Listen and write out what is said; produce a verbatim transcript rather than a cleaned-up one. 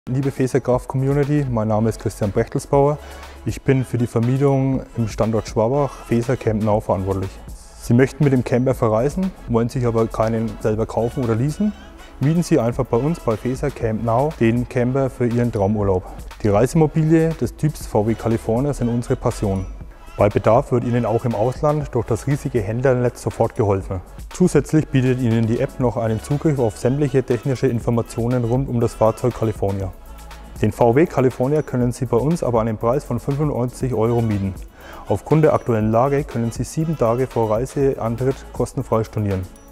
Liebe Fesergraf-Community, mein Name ist Christian Brechtelsbauer. Ich bin für die Vermietung im Standort Schwabach, Feser Camp Now verantwortlich. Sie möchten mit dem Camper verreisen, wollen sich aber keinen selber kaufen oder leasen? Mieten Sie einfach bei uns bei Feser Camp Now den Camper für Ihren Traumurlaub. Die Reisemobilie des Typs V W California sind unsere Passion. Bei Bedarf wird Ihnen auch im Ausland durch das riesige Händlernetz sofort geholfen. Zusätzlich bietet Ihnen die App noch einen Zugriff auf sämtliche technische Informationen rund um das Fahrzeug California. Den V W California können Sie bei uns aber an einem Preis von fünfundneunzig Euro mieten. Aufgrund der aktuellen Lage können Sie sieben Tage vor Reiseantritt kostenfrei stornieren.